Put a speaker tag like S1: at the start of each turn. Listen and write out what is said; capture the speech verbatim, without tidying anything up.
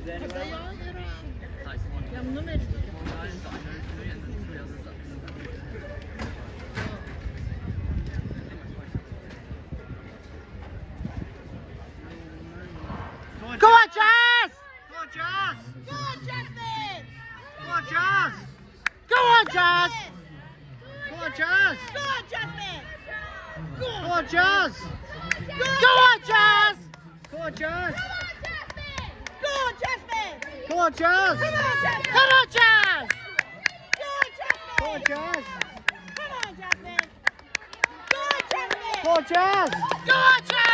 S1: Go on, Jazz!
S2: Go on, Jazz!
S3: Go on, Jasmine!
S2: Go on, Jazz!
S1: Go on, Jazz!
S2: Go on, Jazz!
S3: Go on, Jasmine! Go
S2: Go
S3: on,
S2: on, Jazz!
S1: Go on, Jazz!
S2: Go on, Jazz!
S3: Go on, Jasmine!
S2: Go on, Jazz!
S3: Come on, Jasmine!
S1: Come on, Jazz!
S3: Go on, Jasmine!
S2: Go on, Jazz!
S3: Come on, Jasmine! Go on, Jasmine!
S2: Go on, Jazz!
S1: Go on, Jazz!